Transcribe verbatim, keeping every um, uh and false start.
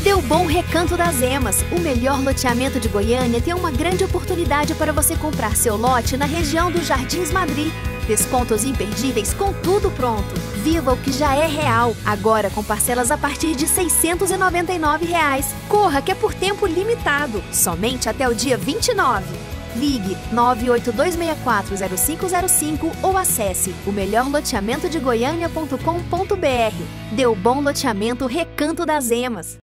Deu Bom Recanto das Emas, o melhor loteamento de Goiânia, tem uma grande oportunidade para você comprar seu lote na região dos Jardins Madri. Descontos imperdíveis com tudo pronto. Viva o que já é real, agora com parcelas a partir de seiscentos e noventa e nove reais. Corra que é por tempo limitado, somente até o dia vinte e nove. Ligue nove oito dois seis quatro zero cinco zero cinco ou acesse o melhor loteamento de goiânia ponto com ponto br. Deu Bom Loteamento Recanto das Emas.